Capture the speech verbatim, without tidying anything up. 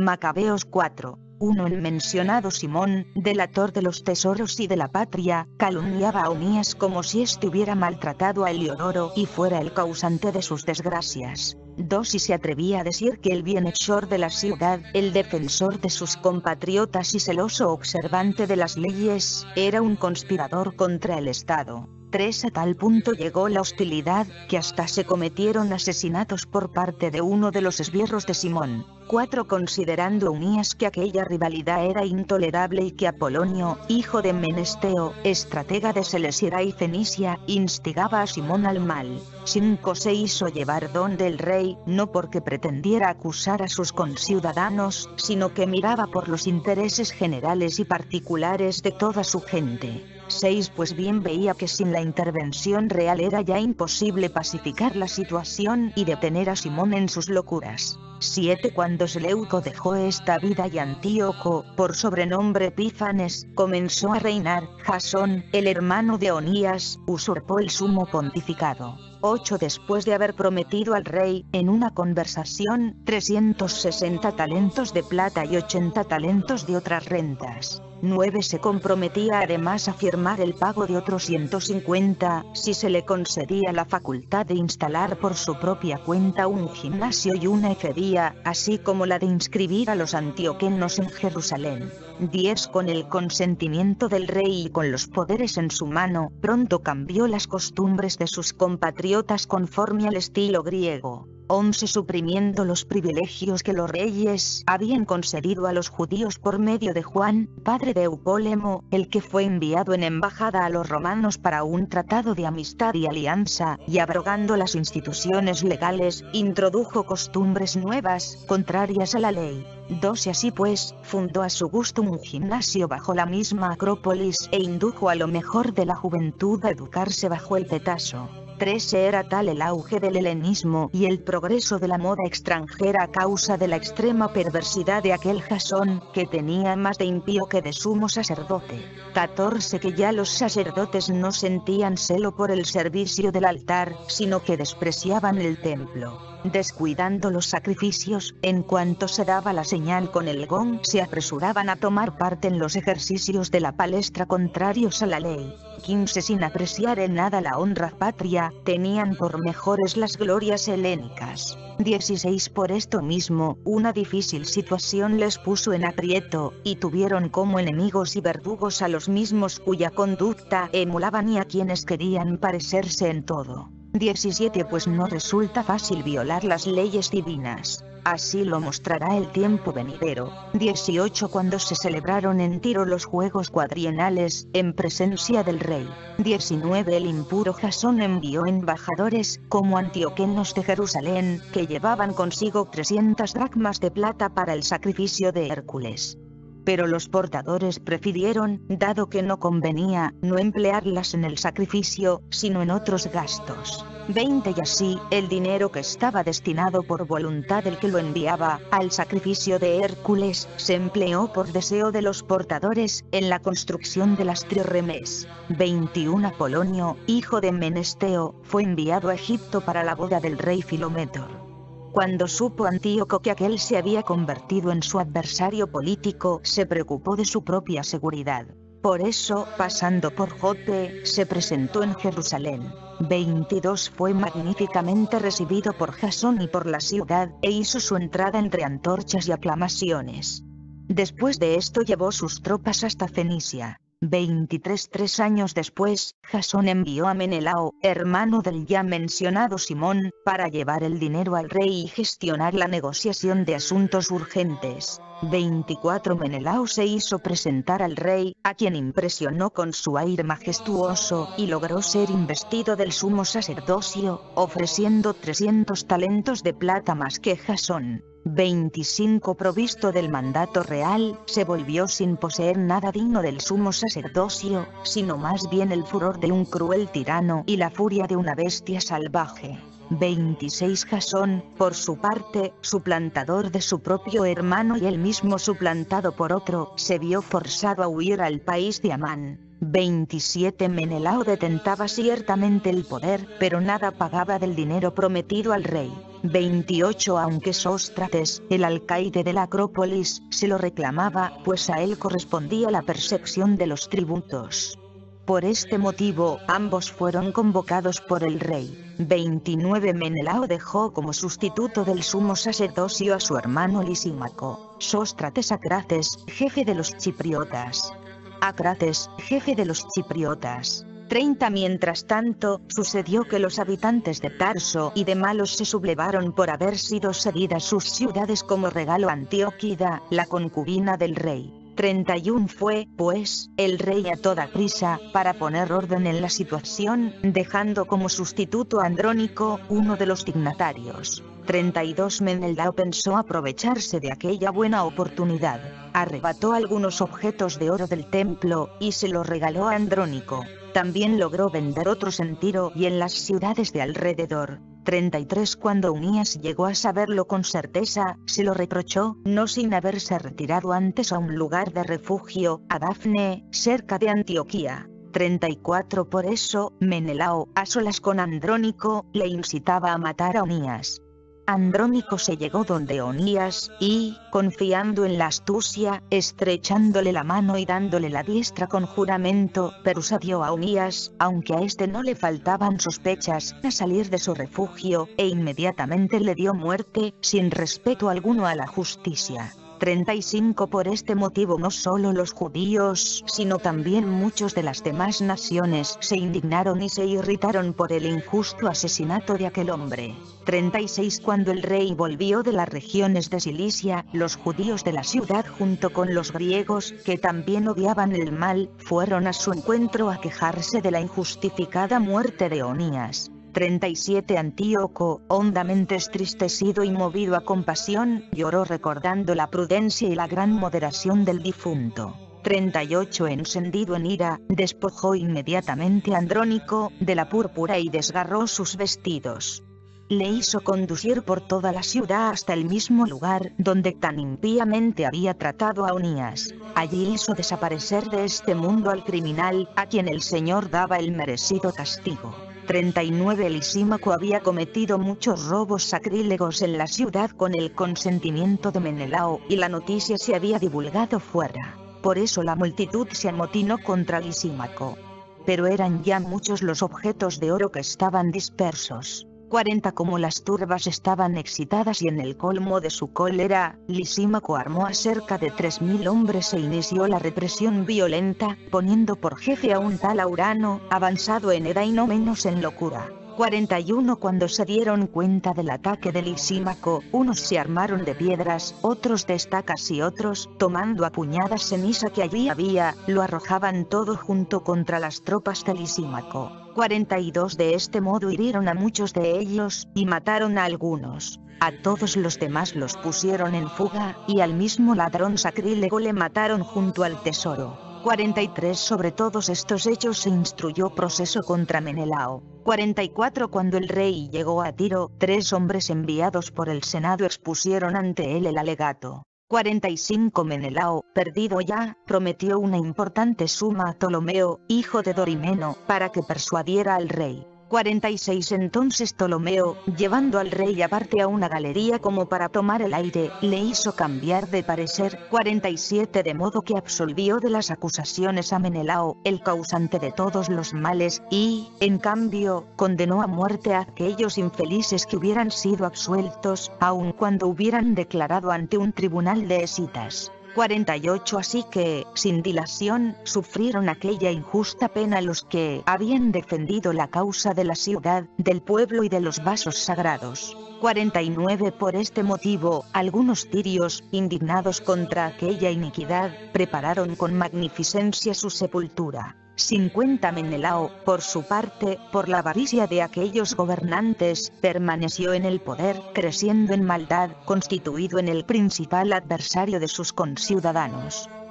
Macabeos cuatro. uno El mencionado Simón, delator de los tesoros y de la patria, calumniaba a Unías como si éste hubiera maltratado a Heliodoro y fuera el causante de sus desgracias. dos Y se atrevía a decir que el bienhechor de la ciudad, el defensor de sus compatriotas y celoso observante de las leyes, era un conspirador contra el Estado. tres A tal punto llegó la hostilidad, que hasta se cometieron asesinatos por parte de uno de los esbirros de Simón. cuatro Considerando Unías que aquella rivalidad era intolerable y que Apolonio, hijo de Menesteo, estratega de Selesira y Fenicia, instigaba a Simón al mal. cinco Se hizo llevar donde el rey, no porque pretendiera acusar a sus conciudadanos, sino que miraba por los intereses generales y particulares de toda su gente. seis Pues bien veía que sin la intervención real era ya imposible pacificar la situación y detener a Simón en sus locuras. siete Cuando Seleuco dejó esta vida y Antíoco, por sobrenombre Epífanes, comenzó a reinar, Jasón, el hermano de Onías, usurpó el sumo pontificado. ocho Después de haber prometido al rey, en una conversación, trescientos sesenta talentos de plata y ochenta talentos de otras rentas. nueve Se comprometía además a firmar el pago de otros ciento cincuenta, si se le concedía la facultad de instalar por su propia cuenta un gimnasio y una efebía, así como la de inscribir a los antioquenos en Jerusalén. diez Con el consentimiento del rey y con los poderes en su mano, pronto cambió las costumbres de sus compatriotas conforme al estilo griego. once Suprimiendo los privilegios que los reyes habían concedido a los judíos por medio de Juan, padre de Eupólemo, el que fue enviado en embajada a los romanos para un tratado de amistad y alianza, y abrogando las instituciones legales, introdujo costumbres nuevas, contrarias a la ley. doce Así pues, fundó a su gusto un gimnasio bajo la misma Acrópolis e indujo a lo mejor de la juventud a educarse bajo el petazo. trece Era tal el auge del helenismo y el progreso de la moda extranjera a causa de la extrema perversidad de aquel Jasón, que tenía más de impío que de sumo sacerdote. catorce Que ya los sacerdotes no sentían celo por el servicio del altar, sino que despreciaban el templo. Descuidando los sacrificios, en cuanto se daba la señal con el gong, se apresuraban a tomar parte en los ejercicios de la palestra contrarios a la ley. quince Sin apreciar en nada la honra patria, tenían por mejores las glorias helénicas. dieciséis Por esto mismo, una difícil situación les puso en aprieto, y tuvieron como enemigos y verdugos a los mismos cuya conducta emulaban y a quienes querían parecerse en todo. diecisiete Pues no resulta fácil violar las leyes divinas. Así lo mostrará el tiempo venidero. dieciocho Cuando se celebraron en Tiro los Juegos Cuadrienales, en presencia del rey. diecinueve El impuro Jasón envió embajadores, como antioquenos de Jerusalén, que llevaban consigo trescientas dracmas de plata para el sacrificio de Hércules. Pero los portadores prefirieron, dado que no convenía, no emplearlas en el sacrificio, sino en otros gastos. veinte Y así, el dinero que estaba destinado por voluntad del que lo enviaba, al sacrificio de Hércules, se empleó por deseo de los portadores, en la construcción de las trirremes. veintiuno Apolonio, hijo de Menesteo, fue enviado a Egipto para la boda del rey Filométor. Cuando supo Antíoco que aquel se había convertido en su adversario político, se preocupó de su propia seguridad. Por eso, pasando por Jope, se presentó en Jerusalén. veintidós Fue magníficamente recibido por Jasón y por la ciudad, e hizo su entrada entre antorchas y aclamaciones. Después de esto llevó sus tropas hasta Fenicia. veintitrés Tres años después, Jasón envió a Menelao, hermano del ya mencionado Simón, para llevar el dinero al rey y gestionar la negociación de asuntos urgentes. veinticuatro Menelao se hizo presentar al rey, a quien impresionó con su aire majestuoso, y logró ser investido del sumo sacerdocio, ofreciendo trescientos talentos de plata más que Jasón. veinticinco Provisto del mandato real, se volvió sin poseer nada digno del sumo sacerdocio, sino más bien el furor de un cruel tirano y la furia de una bestia salvaje. veintiséis Jasón, por su parte, suplantador de su propio hermano y él mismo suplantado por otro, se vio forzado a huir al país de Amán. veintisiete Menelao detentaba ciertamente el poder, pero nada pagaba del dinero prometido al rey. veintiocho Aunque Sóstrates, el alcaide de la Acrópolis, se lo reclamaba, pues a él correspondía la percepción de los tributos. Por este motivo, ambos fueron convocados por el rey. veintinueve Menelao dejó como sustituto del sumo sacerdocio a su hermano Lisímaco. Sóstrates a Crates, jefe de los chipriotas. A Crates, jefe de los chipriotas. treinta Mientras tanto, sucedió que los habitantes de Tarso y de Malos se sublevaron por haber sido cedidas sus ciudades como regalo a Antíoquida, la concubina del rey. treinta y uno Fue, pues, el rey a toda prisa, para poner orden en la situación, dejando como sustituto a Andrónico, uno de los dignatarios. treinta y dos Menelao pensó aprovecharse de aquella buena oportunidad. Arrebató algunos objetos de oro del templo, y se los regaló a Andrónico. También logró vender otros en Tiro y en las ciudades de alrededor. treinta y tres Cuando Unías llegó a saberlo con certeza, se lo reprochó, no sin haberse retirado antes a un lugar de refugio, a Dafne, cerca de Antioquía. treinta y cuatro Por eso, Menelao, a solas con Andrónico, le incitaba a matar a Unías. Andrónico se llegó donde Onías, y, confiando en la astucia, estrechándole la mano y dándole la diestra con juramento, persuadió a Onías, aunque a este no le faltaban sospechas, a salir de su refugio, e inmediatamente le dio muerte, sin respeto alguno a la justicia. treinta y cinco Por este motivo no solo los judíos, sino también muchos de las demás naciones se indignaron y se irritaron por el injusto asesinato de aquel hombre. treinta y seis Cuando el rey volvió de las regiones de Cilicia, los judíos de la ciudad junto con los griegos, que también odiaban el mal, fueron a su encuentro a quejarse de la injustificada muerte de Onías. treinta y siete Antíoco, hondamente entristecido y movido a compasión, lloró recordando la prudencia y la gran moderación del difunto. treinta y ocho Encendido en ira, despojó inmediatamente a Andrónico de la púrpura y desgarró sus vestidos. Le hizo conducir por toda la ciudad hasta el mismo lugar donde tan impíamente había tratado a Onías. Allí hizo desaparecer de este mundo al criminal, a quien el Señor daba el merecido castigo. treinta y nueve Lisímaco había cometido muchos robos sacrílegos en la ciudad con el consentimiento de Menelao, y la noticia se había divulgado fuera. Por eso la multitud se amotinó contra Lisímaco. Pero eran ya muchos los objetos de oro que estaban dispersos. cuarenta Como las turbas estaban excitadas y en el colmo de su cólera, Lisímaco armó a cerca de tres mil hombres e inició la represión violenta, poniendo por jefe a un tal Aurano, avanzado en edad y no menos en locura. cuarenta y uno Cuando se dieron cuenta del ataque de Lisímaco, unos se armaron de piedras, otros de estacas y otros, tomando a puñadas ceniza que allí había, lo arrojaban todo junto contra las tropas de Lisímaco. cuarenta y dos De este modo hirieron a muchos de ellos, y mataron a algunos. A todos los demás los pusieron en fuga, y al mismo ladrón sacrílego le mataron junto al tesoro. cuarenta y tres Sobre todos estos hechos se instruyó proceso contra Menelao. cuarenta y cuatro Cuando el rey llegó a Tiro, tres hombres enviados por el Senado expusieron ante él el alegato. cuarenta y cinco Menelao, perdido ya, prometió una importante suma a Ptolomeo, hijo de Dorimeno, para que persuadiera al rey. cuarenta y seis Entonces Ptolomeo, llevando al rey aparte a una galería como para tomar el aire, le hizo cambiar de parecer. cuarenta y siete De modo que absolvió de las acusaciones a Menelao, el causante de todos los males, y, en cambio, condenó a muerte a aquellos infelices que hubieran sido absueltos, aun cuando hubieran declarado ante un tribunal de escitas. cuarenta y ocho Así que, sin dilación, sufrieron aquella injusta pena los que habían defendido la causa de la ciudad, del pueblo y de los vasos sagrados. cuarenta y nueve Por este motivo, algunos tirios, indignados contra aquella iniquidad, prepararon con magnificencia su sepultura. cincuenta Menelao, por su parte, por la avaricia de aquellos gobernantes, permaneció en el poder, creciendo en maldad, constituido en el principal adversario de sus conciudadanos.